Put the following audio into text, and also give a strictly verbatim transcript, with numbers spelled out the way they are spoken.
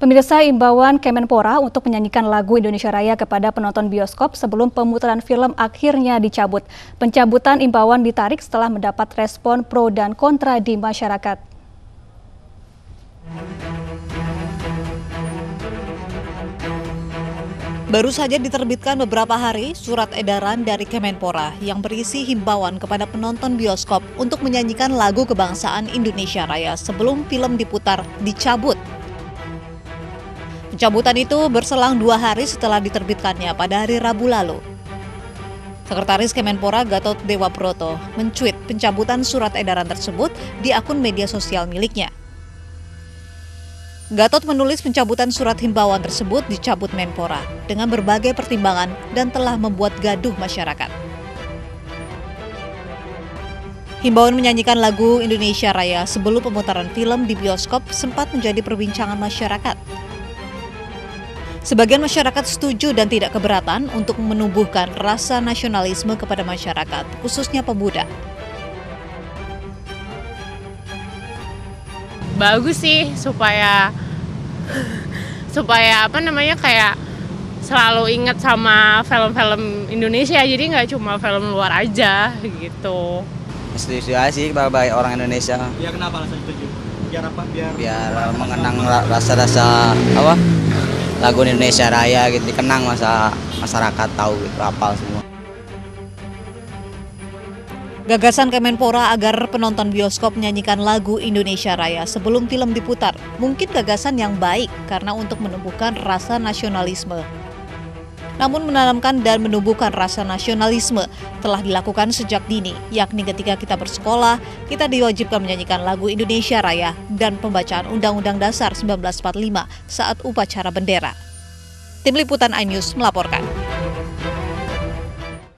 Pemirsa, imbauan Kemenpora untuk menyanyikan lagu Indonesia Raya kepada penonton bioskop sebelum pemutaran film akhirnya dicabut. Pencabutan imbauan ditarik setelah mendapat respon pro dan kontra di masyarakat. Baru saja diterbitkan beberapa hari surat edaran dari Kemenpora yang berisi himbauan kepada penonton bioskop untuk menyanyikan lagu kebangsaan Indonesia Raya sebelum film diputar dicabut. Pencabutan itu berselang dua hari setelah diterbitkannya pada hari Rabu lalu. Sekretaris Kemenpora Gatot Dewa Broto mencuit pencabutan surat edaran tersebut di akun media sosial miliknya. Gatot menulis pencabutan surat himbauan tersebut dicabut Menpora dengan berbagai pertimbangan dan telah membuat gaduh masyarakat. Himbauan menyanyikan lagu Indonesia Raya sebelum pemutaran film di bioskop sempat menjadi perbincangan masyarakat. Sebagian masyarakat setuju dan tidak keberatan untuk menumbuhkan rasa nasionalisme kepada masyarakat, khususnya pemuda. Bagus sih supaya supaya apa namanya kayak selalu ingat sama film-film Indonesia, jadi nggak cuma film luar aja gitu. Setuju aja sih bagi orang Indonesia. Ya kenapa alasan setuju? Biar apa? Biar biar mengenang rasa-rasa apa? Lagu Indonesia Raya gitu dikenang masa masyarakat tahu gitu, hafal semua. Gagasan Kemenpora agar penonton bioskop menyanyikan lagu Indonesia Raya sebelum film diputar mungkin gagasan yang baik karena untuk menumbuhkan rasa nasionalisme. Namun menanamkan dan menumbuhkan rasa nasionalisme telah dilakukan sejak dini, yakni ketika kita bersekolah, kita diwajibkan menyanyikan lagu Indonesia Raya dan pembacaan Undang-Undang Dasar seribu sembilan ratus empat puluh lima saat upacara bendera. Tim Liputan iNews melaporkan.